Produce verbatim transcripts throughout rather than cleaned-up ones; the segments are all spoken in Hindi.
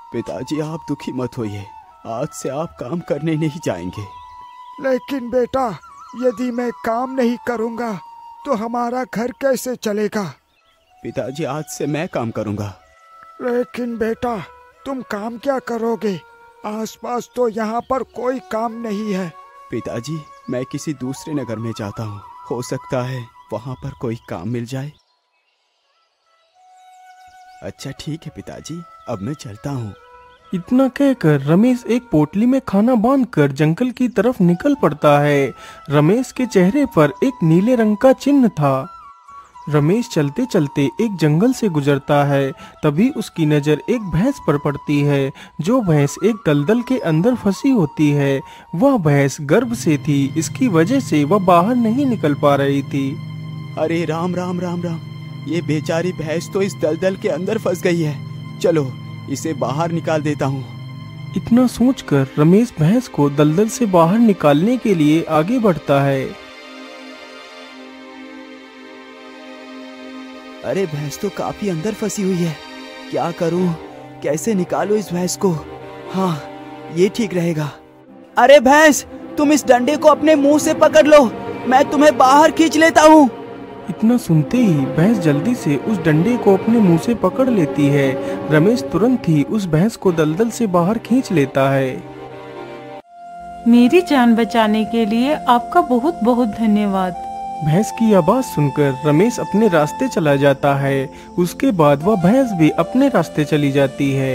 पिताजी आप दुखी मत होइए, आज से आप काम करने नहीं जाएंगे। लेकिन बेटा, यदि मैं काम नहीं करूँगा तो हमारा घर कैसे चलेगा? पिताजी आज से मैं काम करूँगा। लेकिन बेटा, तुम काम क्या करोगे? आसपास तो यहाँ पर कोई काम नहीं है। पिताजी मैं किसी दूसरे नगर में जाता हूँ, हो सकता है वहाँ पर कोई काम मिल जाए। अच्छा ठीक है पिताजी, अब मैं चलता हूँ। इतना कहकर रमेश एक पोटली में खाना बांधकर जंगल की तरफ निकल पड़ता है। रमेश के चेहरे पर एक नीले रंग का चिन्ह था। रमेश चलते चलते एक जंगल से गुजरता है। तभी उसकी नज़र एक भैंस पर पड़ती है। जो भैंस एक दलदल के अंदर फंसी होती है। वह भैंस गर्भ से थी, इसकी वजह से वह बाहर नहीं निकल पा रही थी। अरे राम राम राम राम, ये बेचारी भैंस तो इस दलदल के अंदर फंस गई है। चलो इसे बाहर निकाल देता हूँ। इतना सोचकर रमेश भैंस को दलदल से बाहर निकालने के लिए आगे बढ़ता है। अरे भैंस तो काफी अंदर फंसी हुई है, क्या करूं? कैसे निकालूं इस भैंस को? हाँ ये ठीक रहेगा। अरे भैंस, तुम इस डंडे को अपने मुंह से पकड़ लो, मैं तुम्हें बाहर खींच लेता हूँ। इतना सुनते ही भैंस जल्दी से उस डंडे को अपने मुंह से पकड़ लेती है। रमेश तुरंत ही उस भैंस को दलदल से बाहर खींच लेता है। मेरी जान बचाने के लिए आपका बहुत बहुत धन्यवाद। भैंस की आवाज सुनकर रमेश अपने रास्ते चला जाता है। उसके बाद वह भैंस भी अपने रास्ते चली जाती है।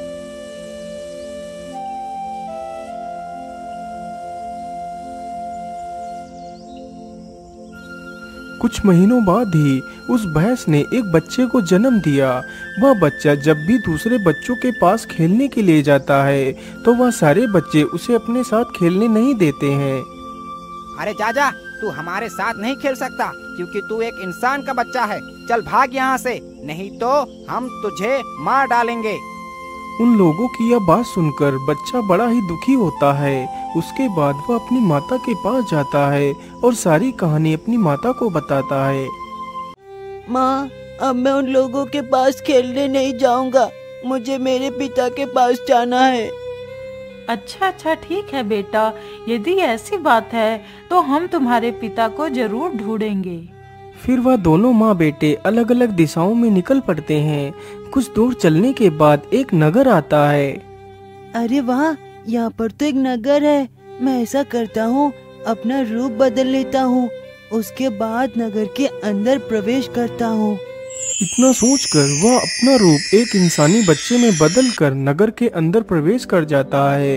कुछ महीनों बाद ही उस भैंस ने एक बच्चे को जन्म दिया। वह बच्चा जब भी दूसरे बच्चों के पास खेलने के लिए जाता है तो वह सारे बच्चे उसे अपने साथ खेलने नहीं देते हैं। अरे चाचा, तू हमारे साथ नहीं खेल सकता क्योंकि तू एक इंसान का बच्चा है। चल भाग यहाँ से, नहीं तो हम तुझे मार डालेंगे। उन लोगों की यह बात सुनकर बच्चा बड़ा ही दुखी होता है। उसके बाद वह अपनी माता के पास जाता है और सारी कहानी अपनी माता को बताता है। माँ, अब मैं उन लोगों के पास खेलने नहीं जाऊंगा, मुझे मेरे पिता के पास जाना है। अच्छा अच्छा ठीक है बेटा, यदि ऐसी बात है तो हम तुम्हारे पिता को जरूर ढूंढेंगे। फिर वह दोनों माँ बेटे अलग अलग दिशाओं में निकल पड़ते हैं। कुछ दूर चलने के बाद एक नगर आता है। अरे वाह, यहाँ पर तो एक नगर है। मैं ऐसा करता हूँ, अपना रूप बदल लेता हूँ, उसके बाद नगर के अंदर प्रवेश करता हूँ। इतना सोचकर वह अपना रूप एक इंसानी बच्चे में बदलकर नगर के अंदर प्रवेश कर जाता है।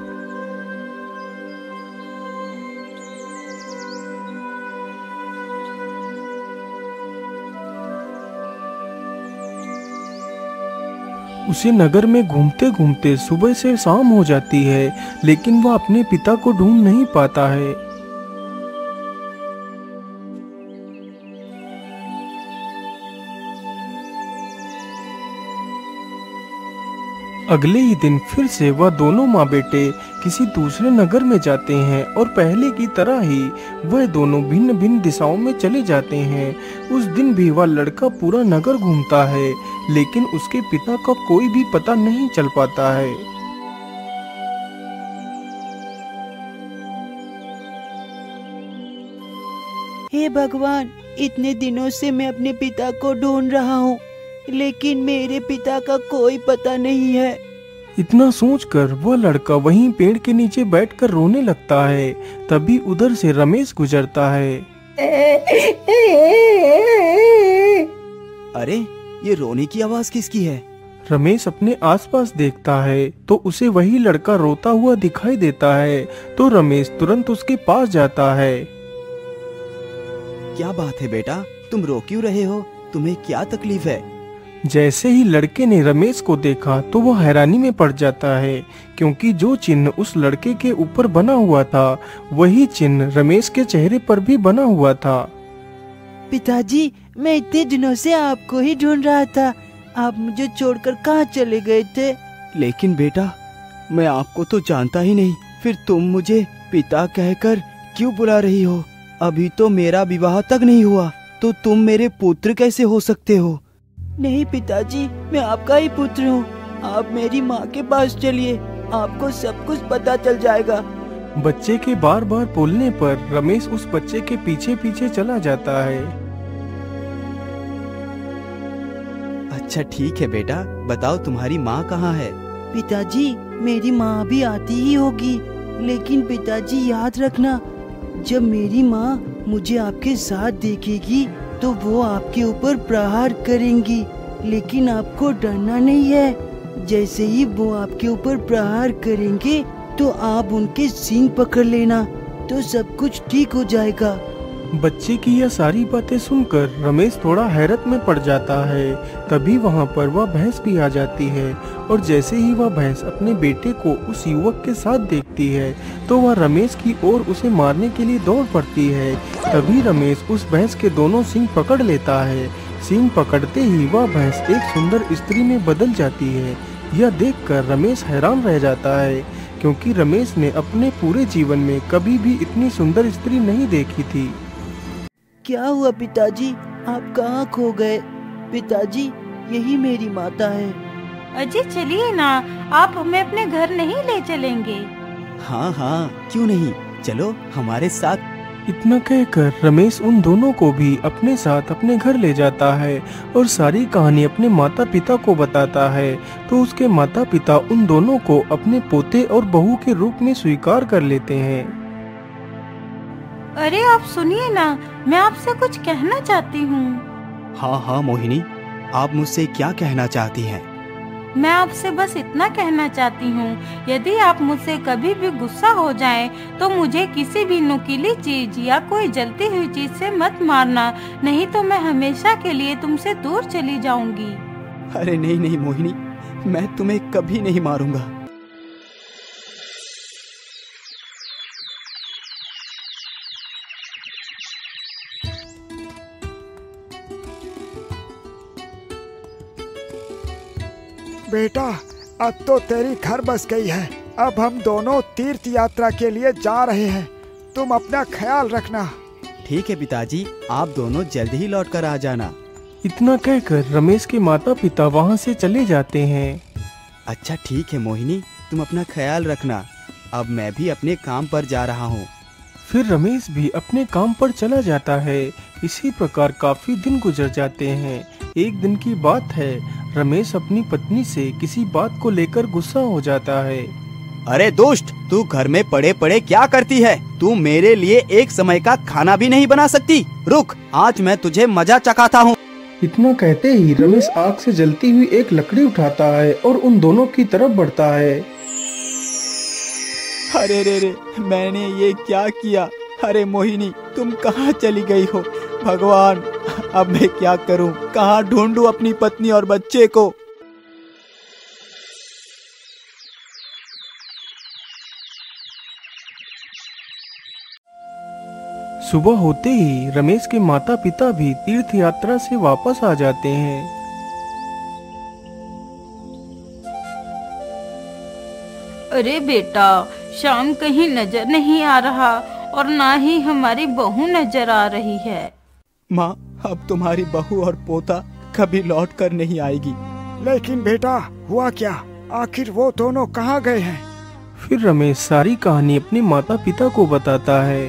उसे नगर में घूमते घूमते सुबह से शाम हो जाती है, लेकिन वह अपने पिता को ढूंढ नहीं पाता है। अगले ही दिन फिर से वह दोनों माँ बेटे किसी दूसरे नगर में जाते हैं और पहले की तरह ही वह दोनों भिन्न भिन्न दिशाओं में चले जाते हैं। उस दिन भी वह लड़का पूरा नगर घूमता है, लेकिन उसके पिता का कोई भी पता नहीं चल पाता है। हे भगवान, इतने दिनों से मैं अपने पिता को ढूंढ रहा हूँ, लेकिन मेरे पिता का कोई पता नहीं है। इतना सोचकर वह लड़का वहीं पेड़ के नीचे बैठकर रोने लगता है। तभी उधर से रमेश गुजरता है। अरे ये रोने की आवाज किसकी है? रमेश अपने आसपास देखता है तो उसे वही लड़का रोता हुआ दिखाई देता है। तो रमेश तुरंत उसके पास जाता है। क्या बात है बेटा, तुम रो क्यों रहे हो? तुम्हें क्या तकलीफ है? जैसे ही लड़के ने रमेश को देखा तो वह हैरानी में पड़ जाता है, क्योंकि जो चिन्ह उस लड़के के ऊपर बना हुआ था वही चिन्ह रमेश के चेहरे पर भी बना हुआ था। पिताजी, मैं इतने दिनों से आपको ही ढूंढ रहा था, आप मुझे छोड़कर कहाँ चले गए थे? लेकिन बेटा, मैं आपको तो जानता ही नहीं, फिर तुम मुझे पिता कहकर क्यों बुला रही हो? अभी तो मेरा विवाह तक नहीं हुआ, तो तुम मेरे पुत्र कैसे हो सकते हो? नहीं पिताजी, मैं आपका ही पुत्र हूँ। आप मेरी माँ के पास चलिए, आपको सब कुछ पता चल जाएगा। बच्चे के बार बार बोलने पर रमेश उस बच्चे के पीछे पीछे चला जाता है। अच्छा ठीक है बेटा, बताओ तुम्हारी माँ कहाँ है? पिताजी, मेरी माँ भी आती ही होगी, लेकिन पिताजी याद रखना, जब मेरी माँ मुझे आपके साथ देखेगी तो वो आपके ऊपर प्रहार करेंगी, लेकिन आपको डरना नहीं है। जैसे ही वो आपके ऊपर प्रहार करेंगे तो आप उनके सींग पकड़ लेना, तो सब कुछ ठीक हो जाएगा। बच्चे की यह सारी बातें सुनकर रमेश थोड़ा हैरत में पड़ जाता है। तभी वहाँ पर वह भैंस भी आ जाती है और जैसे ही वह भैंस अपने बेटे को उस युवक के साथ देखती है तो वह रमेश की ओर उसे मारने के लिए दौड़ पड़ती है। तभी रमेश उस भैंस के दोनों सींग पकड़ लेता है। सींग पकड़ते ही वह भैंस एक सुंदर स्त्री में बदल जाती है। यह देखकर रमेश हैरान रह जाता है, क्योंकि रमेश ने अपने पूरे जीवन में कभी भी इतनी सुंदर स्त्री नहीं देखी थी। क्या हुआ पिताजी, आप कहाँ खो गए? पिताजी, यही मेरी माता है। अजी चलिए ना, आप हमें अपने घर नहीं ले चलेंगे? हाँ हाँ, क्यों नहीं, चलो हमारे साथ। इतना कहकर रमेश उन दोनों को भी अपने साथ अपने घर ले जाता है और सारी कहानी अपने माता पिता को बताता है। तो उसके माता पिता उन दोनों को अपने पोते और बहू के रूप में स्वीकार कर लेते हैं। अरे आप सुनिए ना, मैं आपसे कुछ कहना चाहती हूँ। हाँ हाँ मोहिनी, आप मुझसे क्या कहना चाहती हैं? मैं आपसे बस इतना कहना चाहती हूँ, यदि आप मुझसे कभी भी गुस्सा हो जाएं, तो मुझे किसी भी नुकीली चीज या कोई जलती हुई चीज से मत मारना, नहीं तो मैं हमेशा के लिए तुमसे दूर चली जाऊंगी। अरे नहीं नहीं मोहिनी, मैं तुम्हें कभी नहीं मारूंगा। बेटा, अब तो तेरी घर बस गई है। अब हम दोनों तीर्थ यात्रा के लिए जा रहे हैं, तुम अपना ख्याल रखना। ठीक है पिताजी, आप दोनों जल्द ही लौट कर आ जाना। इतना कहकर रमेश के माता पिता वहाँ से चले जाते हैं। अच्छा ठीक है मोहिनी, तुम अपना ख्याल रखना। अब मैं भी अपने काम पर जा रहा हूँ। फिर रमेश भी अपने काम पर चला जाता है। इसी प्रकार काफी दिन गुजर जाते हैं। एक दिन की बात है, रमेश अपनी पत्नी से किसी बात को लेकर गुस्सा हो जाता है। अरे दुष्ट, तू घर में पड़े पड़े क्या करती है? तू मेरे लिए एक समय का खाना भी नहीं बना सकती? रुक, आज मैं तुझे मजा चखाता हूँ। इतना कहते ही रमेश आग से जलती हुई एक लकड़ी उठाता है और उन दोनों की तरफ बढ़ता है। अरे रे रे, मैंने ये क्या किया? अरे मोहिनी, तुम कहाँ चली गई हो? भगवान, अब मैं क्या करूं? कहाँ ढूंढूं अपनी पत्नी और बच्चे को? सुबह होते ही रमेश के माता पिता भी तीर्थ यात्रा से वापस आ जाते हैं। अरे बेटा, शाम कहीं नजर नहीं आ रहा और ना ही हमारी बहू नजर आ रही है। माँ, अब तुम्हारी बहू और पोता कभी लौट कर नहीं आएगी। लेकिन बेटा, हुआ क्या? आखिर वो दोनों कहाँ गए हैं? फिर रमेश सारी कहानी अपने माता पिता को बताता है।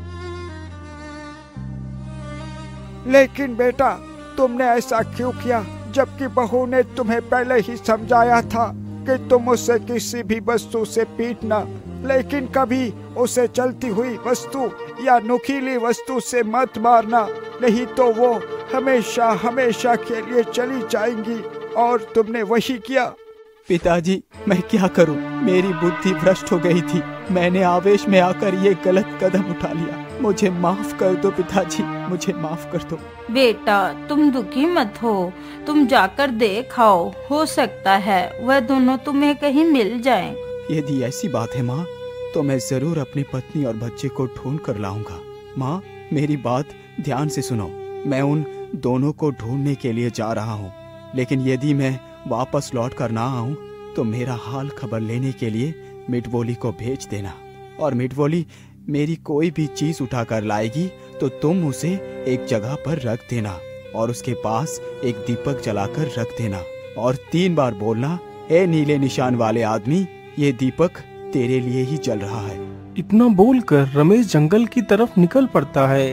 लेकिन बेटा, तुमने ऐसा क्यों किया, जबकि बहू ने तुम्हें पहले ही समझाया था कि तुम उसे किसी भी वस्तु से पीटना, लेकिन कभी उसे चलती हुई वस्तु या नुकीली वस्तु से मत मारना, नहीं तो वो हमेशा हमेशा के लिए चली जाएंगी। और तुमने वही किया। पिताजी, मैं क्या करूं? मेरी बुद्धि भ्रष्ट हो गई थी। मैंने आवेश में आकर ये गलत कदम उठा लिया। मुझे माफ कर दो पिताजी, मुझे माफ कर दो। बेटा, तुम दुखी मत हो, तुम जाकर देख आओ, हो सकता है वह दोनों तुम्हें कहीं मिल जाएं। यदि ऐसी बात है माँ, तो मैं जरूर अपनी पत्नी और बच्चे को ढूंढ कर लाऊंगा। माँ, मेरी बात ध्यान से सुनो। मैं उन दोनों को ढूंढने के लिए जा रहा हूँ, लेकिन यदि मैं वापस लौट कर ना आऊं तो मेरा हाल खबर लेने के लिए मिठवोली को भेज देना। और मिठवोली मेरी कोई भी चीज उठा कर लाएगी तो तुम उसे एक जगह पर रख देना और उसके पास एक दीपक जलाकर रख देना और तीन बार बोलना, ए नीले निशान वाले आदमी, ये दीपक तेरे लिए ही जल रहा है। इतना बोलकर रमेश जंगल की तरफ निकल पड़ता है।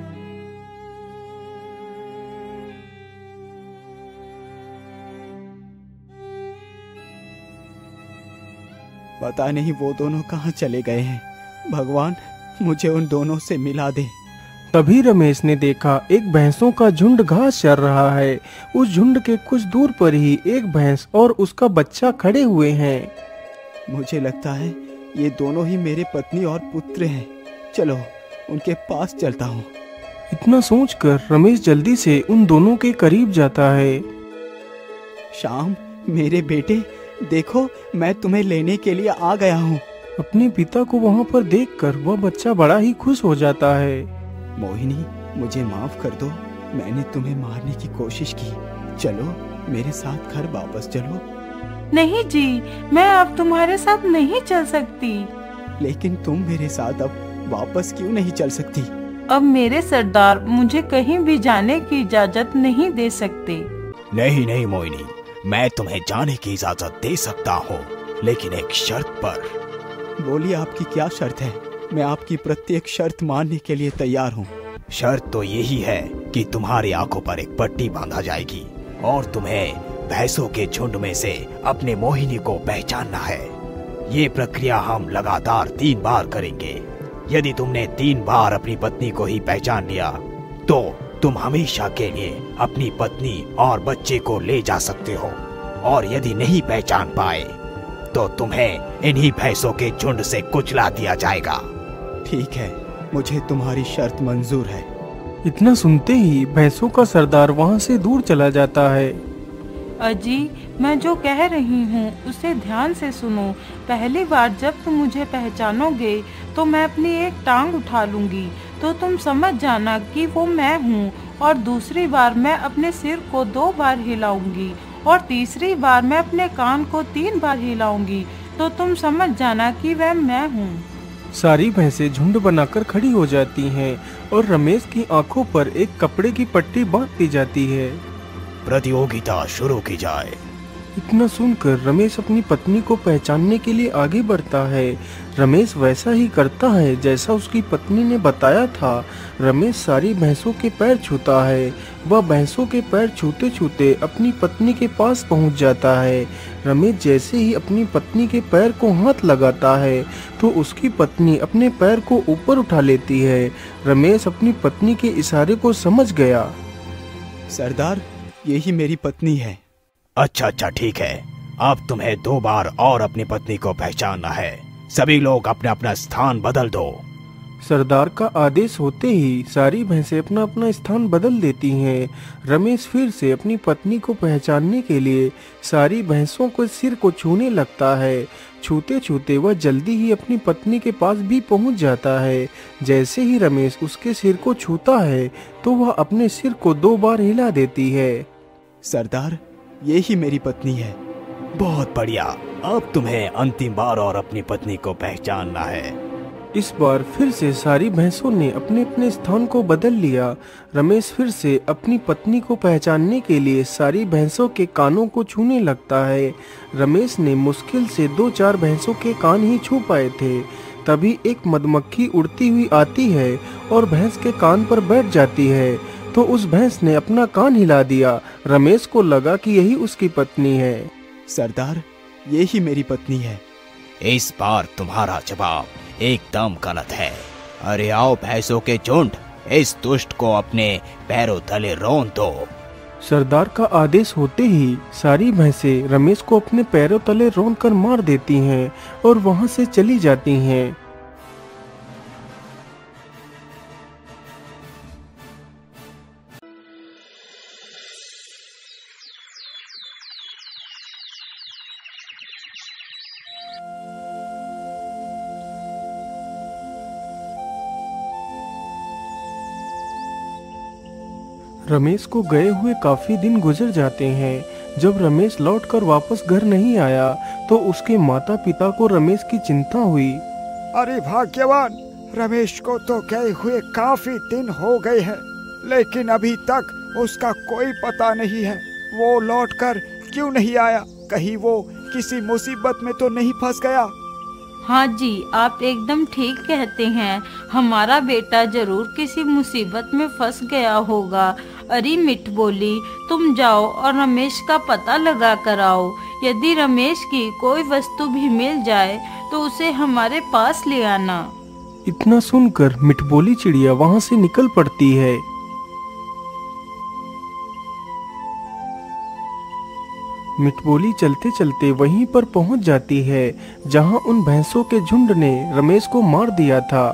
पता नहीं वो दोनों कहाँ चले गए हैं। भगवान, मुझे उन दोनों से मिला दे। तभी रमेश ने देखा एक भैंसों का झुंड घास चर रहा है। उस झुंड के कुछ दूर पर ही एक भैंस और उसका बच्चा खड़े हुए हैं। मुझे लगता है ये दोनों ही मेरे पत्नी और पुत्र हैं। चलो उनके पास चलता हूँ। इतना सोचकर रमेश जल्दी से उन दोनों के करीब जाता है। श्याम, मेरे बेटे, देखो मैं तुम्हें लेने के लिए आ गया हूँ। अपने पिता को वहाँ पर देखकर वह बच्चा बड़ा ही खुश हो जाता है। मोहिनी, मुझे माफ कर दो, मैंने तुम्हें मारने की कोशिश की। चलो मेरे साथ घर वापस चलो। नहीं जी, मैं अब तुम्हारे साथ नहीं चल सकती। लेकिन तुम मेरे साथ अब वापस क्यों नहीं चल सकती? अब मेरे सरदार मुझे कहीं भी जाने की इजाजत नहीं दे सकते। नहीं नहीं मोहिनी, मैं तुम्हें जाने की इजाजत दे सकता हूँ, लेकिन एक शर्त पर। बोलिए, आपकी क्या शर्त है? मैं आपकी प्रत्येक शर्त मानने के लिए तैयार हूँ। शर्त तो यही है कि तुम्हारी आंखों पर एक पट्टी बांधा जाएगी और तुम्हें भैंसों के झुंड में से अपने मोहिनी को पहचानना है। ये प्रक्रिया हम लगातार तीन बार करेंगे। यदि तुमने तीन बार अपनी पत्नी को ही पहचान लिया तो तुम हमेशा के लिए अपनी पत्नी और बच्चे को ले जा सकते हो, और यदि नहीं पहचान पाए तो तुम्हें इन्हीं भैंसों के झुंड से कुचला दिया जाएगा। ठीक है, मुझे तुम्हारी शर्त मंजूर है। इतना सुनते ही भैंसों का सरदार वहाँ से दूर चला जाता है। अजी, मैं जो कह रही हूँ उसे ध्यान से सुनो। पहली बार जब तुम मुझे पहचानोगे तो मैं अपनी एक टांग उठा लूंगी, तो तुम समझ जाना कि वो मैं हूँ। और दूसरी बार मैं अपने सिर को दो बार हिलाऊंगी, और तीसरी बार मैं अपने कान को तीन बार हिलाऊंगी, तो तुम समझ जाना कि वह मैं हूँ। सारी भैंसें झुंड बनाकर खड़ी हो जाती हैं और रमेश की आंखों पर एक कपड़े की पट्टी बांध दी जाती है। प्रतियोगिता शुरू की जाए। इतना सुनकर रमेश अपनी पत्नी को पहचानने के लिए आगे बढ़ता है। रमेश वैसा ही करता है जैसा उसकी पत्नी ने बताया था। रमेश सारी भैंसों के पैर छूता है। वह भैंसों के पैर छूते छूते अपनी पत्नी के पास पहुंच जाता है। रमेश जैसे ही अपनी पत्नी के पैर को हाथ लगाता है तो उसकी पत्नी अपने पैर को ऊपर उठा लेती है। रमेश अपनी पत्नी के इशारे को समझ गया। सरदार, यही मेरी पत्नी है। अच्छा अच्छा ठीक है, अब तुम्हें दो बार और अपनी पत्नी को पहचानना है। सभी लोग अपना अपना स्थान बदल दो। सरदार का आदेश होते ही सारी भैंसें अपना अपना स्थान बदल देती हैं। रमेश फिर से अपनी पत्नी को पहचानने के लिए सारी भैंसों को सिर को छूने लगता है। छूते छूते वह जल्दी ही अपनी पत्नी के पास भी पहुंच जाता है। जैसे ही रमेश उसके सिर को छूता है तो वह अपने सिर को दो बार हिला देती है। सरदार, ये ही मेरी पत्नी है। बहुत बढ़िया, अब तुम्हें अंतिम बार और अपनी पत्नी को पहचानना है। इस बार फिर से सारी भैंसों ने अपने अपने स्थान को बदल लिया। रमेश फिर से अपनी पत्नी को पहचानने के लिए सारी भैंसों के कानों को छूने लगता है। रमेश ने मुश्किल से दो चार भैंसों के कान ही छू पाए थे। तभी एक मधुमक्खी उड़ती हुई आती है और भैंस के कान पर बैठ जाती है, तो उस भैंस ने अपना कान हिला दिया। रमेश को लगा कि यही उसकी पत्नी है। सरदार, ये ही मेरी पत्नी है। इस बार तुम्हारा जवाब एकदम गलत है। अरे आओ भैंसों के झुंड, इस दुष्ट को अपने पैरों तले रौंद दो। सरदार का आदेश होते ही सारी भैंसें रमेश को अपने पैरों तले रौंद कर मार देती हैं और वहां से चली जाती हैं। रमेश को गए हुए काफी दिन गुजर जाते हैं। जब रमेश लौटकर वापस घर नहीं आया तो उसके माता पिता को रमेश की चिंता हुई। अरे भाग्यवान, रमेश को तो गए हुए काफी दिन हो गए हैं, लेकिन अभी तक उसका कोई पता नहीं है। वो लौटकर क्यों नहीं आया? कहीं वो किसी मुसीबत में तो नहीं फंस गया? हाँ जी, आप एकदम ठीक कहते हैं। हमारा बेटा जरूर किसी मुसीबत में फंस गया होगा। अरे मिठ बोली, तुम जाओ और रमेश का पता लगा कर आओ। यदि रमेश की कोई वस्तु भी मिल जाए तो उसे हमारे पास ले आना। इतना सुनकर मिठबोली चिड़िया वहाँ से निकल पड़ती है। मिठबोली चलते चलते वहीं पर पहुंच जाती है जहां उन भैंसों के झुंड ने रमेश को मार दिया था।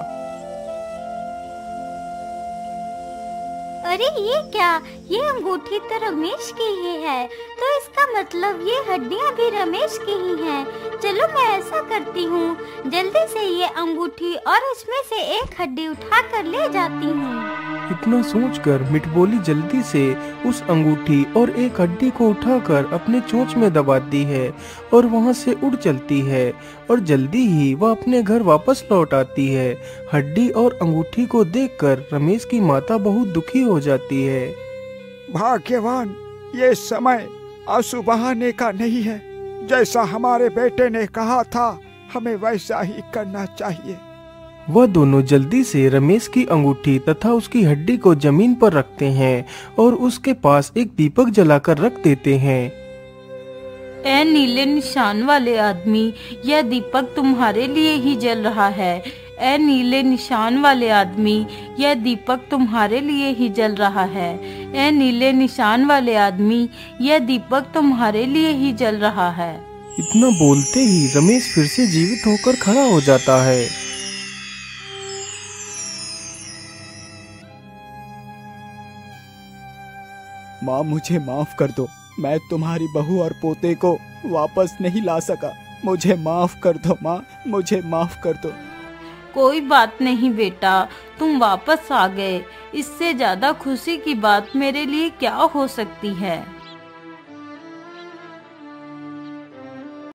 अरे ये क्या, ये अंगूठी तो रमेश की ही है, तो इसका मतलब ये हड्डियां भी रमेश की ही हैं। चलो मैं ऐसा करती हूँ, जल्दी से ये अंगूठी और इसमें से एक हड्डी उठा कर ले जाती हूँ। इतना सोचकर मिठबोली जल्दी से उस अंगूठी और एक हड्डी को उठाकर अपने चोंच में दबाती है और वहां से उड़ चलती है और जल्दी ही वह अपने घर वापस लौट आती है। हड्डी और अंगूठी को देखकर रमेश की माता बहुत दुखी हो जाती है। भाग्यवान, ये समय आंसू बहाने का नहीं है। जैसा हमारे बेटे ने कहा था, हमें वैसा ही करना चाहिए। वह दोनों जल्दी से रमेश की अंगूठी तथा उसकी हड्डी को जमीन पर रखते हैं और उसके पास एक दीपक जलाकर रख देते हैं। ए नीले निशान वाले आदमी, यह दीपक तुम्हारे लिए ही जल रहा है। ए नीले निशान वाले आदमी, यह दीपक तुम्हारे लिए ही जल रहा है। ए नीले निशान वाले आदमी, यह दीपक तुम्हारे लिए ही जल रहा है। इतना बोलते ही रमेश फिर से जीवित होकर खड़ा हो जाता है। माँ, मुझे माफ कर दो। मैं तुम्हारी बहू और पोते को वापस नहीं ला सका। मुझे माफ कर दो माँ, मुझे माफ कर दो। कोई बात नहीं बेटा, तुम वापस आ गए। इससे ज्यादा खुशी की बात मेरे लिए क्या हो सकती है।